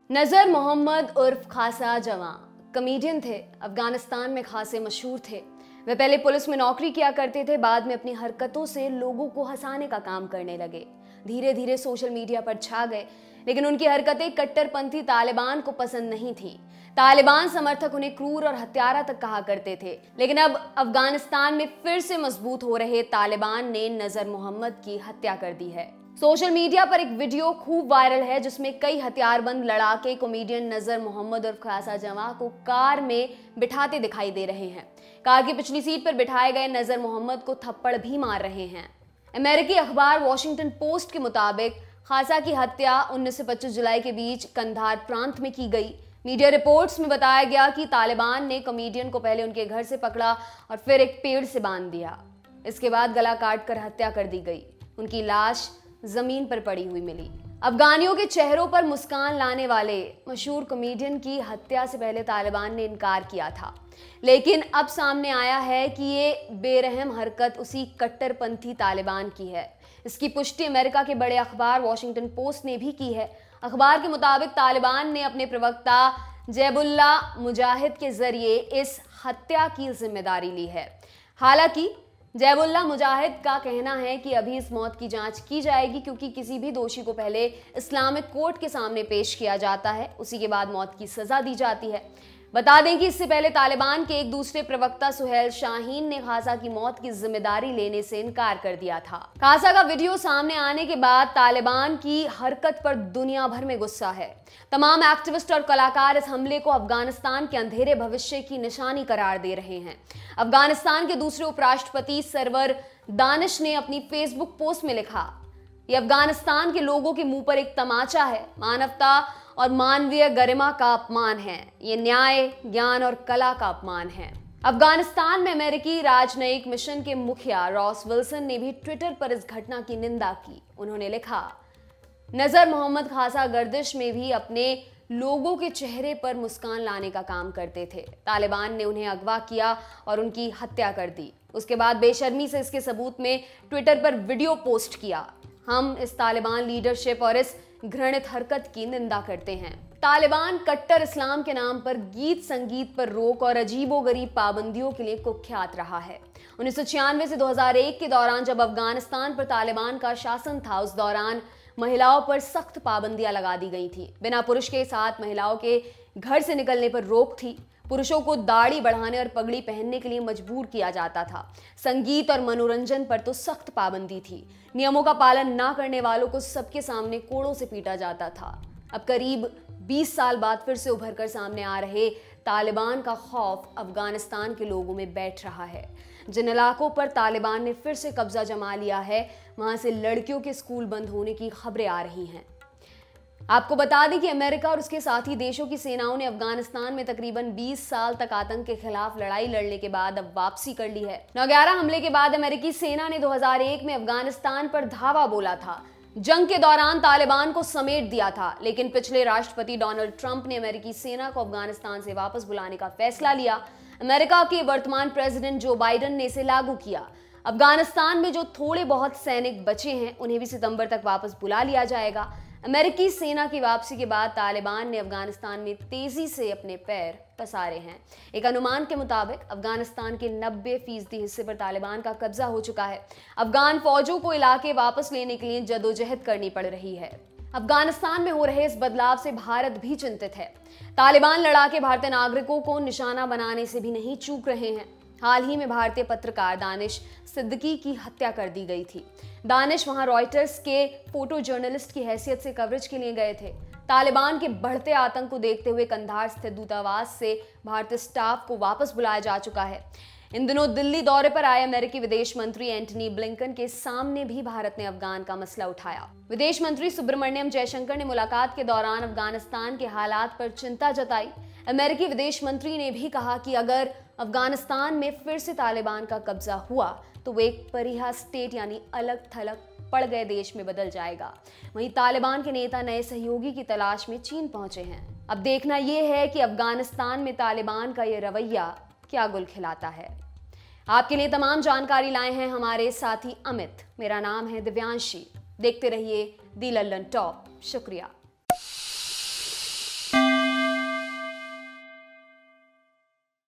नजर मोहम्मद उर्फ खासा जवां कॉमेडियन थे। अफगानिस्तान में खासे मशहूर थे। वे पहले पुलिस में नौकरी किया करते थे, बाद में अपनी हरकतों से लोगों को हंसाने का काम करने लगे। धीरे धीरे सोशल मीडिया पर छा गए, लेकिन उनकी हरकतें कट्टरपंथी तालिबान को पसंद नहीं थी। तालिबान समर्थक उन्हें क्रूर और हत्यारा तक कहा करते थे। लेकिन अब अफगानिस्तान में फिर से मजबूत हो रहे तालिबान ने नजर मोहम्मद की हत्या कर दी है। सोशल मीडिया पर एक वीडियो खूब वायरल है, जिसमें कई हथियारबंद लड़ाके कॉमेडियन नजर मोहम्मद और खासा जवां को कार में बिठाते दिखाई दे रहे हैं। कार की पिछली सीट पर बिठाए गए नजर मोहम्मद को थप्पड़ भी मार रहे हैं। अमेरिकी अखबार वॉशिंगटन पोस्ट के मुताबिक खासा की हत्या 19 से 25 जुलाई के बीच कंधार प्रांत में की गई। मीडिया रिपोर्ट्स में बताया गया कि तालिबान ने कॉमेडियन को पहले उनके घर से पकड़ा और फिर एक पेड़ से बांध दिया। इसके बाद गला काटकर हत्या कर दी गई। उनकी लाश जमीन पर पड़ी हुई मिली। अफगानियों के चेहरों पर मुस्कान लाने वाले मशहूर कॉमेडियन की हत्या से पहले तालिबान ने इनकार किया था, लेकिन अब सामने आया है कि ये बेरहम हरकत उसी कट्टरपंथी तालिबान की है। इसकी पुष्टि अमेरिका के बड़े अखबार वॉशिंगटन पोस्ट ने भी की है। अखबार के मुताबिक तालिबान ने अपने प्रवक्ता जैबुल्लाह मुजाहिद के जरिए इस हत्या की जिम्मेदारी ली है। हालांकि जैबुल्लाह मुजाहिद का कहना है कि अभी इस मौत की जांच की जाएगी, क्योंकि किसी भी दोषी को पहले इस्लामिक कोर्ट के सामने पेश किया जाता है, उसी के बाद मौत की सजा दी जाती है। बता दें कि इससे पहले तालिबान के एक दूसरे प्रवक्ता सुहेल शाहीन ने खासा की मौत की जिम्मेदारी लेने से इनकार कर दिया था। खासा का वीडियो सामने आने के बाद तालिबान की हरकत पर दुनिया भर में गुस्सा है। तमाम एक्टिविस्ट और कलाकार इस हमले को अफगानिस्तान के अंधेरे भविष्य की निशानी करार दे रहे हैं। अफगानिस्तान के दूसरे उपराष्ट्रपति सरवर दानिश ने अपनी फेसबुक पोस्ट में लिखा, यह अफगानिस्तान के लोगों के मुंह पर एक तमाचा है। मानवता और मानवीय गरिमा का अपमान है। ये न्याय, ज्ञान और कला का अपमान है। अफगानिस्तान में अमेरिकी राजनयिक मिशन के मुखिया रॉस विल्सन ने भी ट्विटर पर इस घटना की निंदा की। उन्होंने लिखा, नजर मोहम्मद खासा गर्दिश में भी अपने लोगों के चेहरे पर मुस्कान लाने का काम करते थे। तालिबान ने उन्हें अगवा किया और उनकी हत्या कर दी। उसके बाद बेशर्मी से इसके सबूत में ट्विटर पर वीडियो पोस्ट किया। हम इस तालिबान लीडरशिप और इस घृणित हरकत की निंदा करते हैं। तालिबान कट्टर इस्लाम के नाम पर गीत संगीत पर रोक और अजीबोगरीब पाबंदियों के लिए कुख्यात रहा है। 1996 से 2001 के दौरान जब अफगानिस्तान पर तालिबान का शासन था, उस दौरान महिलाओं पर सख्त पाबंदियां लगा दी गई थी। बिना पुरुष के साथ महिलाओं के घर से निकलने पर रोक थी। पुरुषों को दाढ़ी बढ़ाने और पगड़ी पहनने के लिए मजबूर किया जाता था। संगीत और मनोरंजन पर तो सख्त पाबंदी थी। नियमों का पालन ना करने वालों को सबके सामने कोड़ों से पीटा जाता था। अब करीब 20 साल बाद फिर से उभर कर सामने आ रहे तालिबान का खौफ अफगानिस्तान के लोगों में बैठ रहा है। जिन इलाकों पर तालिबान ने फिर से कब्जा जमा लिया है, वहां से लड़कियों के स्कूल बंद होने की खबरें आ रही हैं। आपको बता दें कि अमेरिका और उसके साथी देशों की सेनाओं ने अफगानिस्तान में तकरीबन 20 साल तक आतंक के खिलाफ लड़ाई लड़ने के बाद अब वापसी कर ली है। 9/11 हमले के बाद अमेरिकी सेना ने 2001 में अफगानिस्तान पर धावा बोला था। जंग के दौरान तालिबान को समेट दिया था, लेकिन पिछले राष्ट्रपति डोनाल्ड ट्रंप ने अमेरिकी सेना को अफगानिस्तान से वापस बुलाने का फैसला लिया। अमेरिका के वर्तमान प्रेसिडेंट जो बाइडेन ने इसे लागू किया। अफगानिस्तान में जो थोड़े बहुत सैनिक बचे हैं, उन्हें भी सितंबर तक वापस बुला लिया जाएगा। अमेरिकी सेना की वापसी के बाद तालिबान ने अफगानिस्तान में तेजी से अपने पैर पसारे हैं। एक अनुमान के मुताबिक अफगानिस्तान के 90% हिस्से पर तालिबान का कब्जा हो चुका है। अफगान फौजों को इलाके वापस लेने के लिए जदोजहद करनी पड़ रही है। अफगानिस्तान में हो रहे इस बदलाव से भारत भी चिंतित है। तालिबान लड़ाके भारतीय नागरिकों को निशाना बनाने से भी नहीं चूक रहे हैं। हाल ही में भारतीय पत्रकार दानिश सिद्दीकी की हत्या कर दी गई थी। दानिश वहां रॉयटर्स के फोटो जर्नलिस्ट की हैसियत से कवरेज के लिए गए थे। तालिबान के बढ़ते आतंक को देखते हुए कंधार स्थित दूतावास से भारतीय स्टाफ को वापस बुलाया जा चुका है। इन दिनों दिल्ली दौरे पर आए अमेरिकी विदेश मंत्री एंटनी ब्लिंकन के सामने भी भारत ने अफगान का मसला उठाया। विदेश मंत्री सुब्रमण्यम जयशंकर ने मुलाकात के दौरान अफगानिस्तान के हालात पर चिंता जताई। अमेरिकी विदेश मंत्री ने भी कहा कि अगर अफगानिस्तान में फिर से तालिबान का कब्जा हुआ तो वो एक परिहा स्टेट यानी अलग थलग पड़ गए देश में बदल जाएगा। वहीं तालिबान के नेता नए सहयोगी की तलाश में चीन पहुंचे हैं। अब देखना यह है कि अफगानिस्तान में तालिबान का ये रवैया क्या गुल खिलाता है। आपके लिए तमाम जानकारी लाए हैं हमारे साथी अमित। मेरा नाम है दिव्यांशी। देखते रहिए दी लल्लन टॉप। शुक्रिया।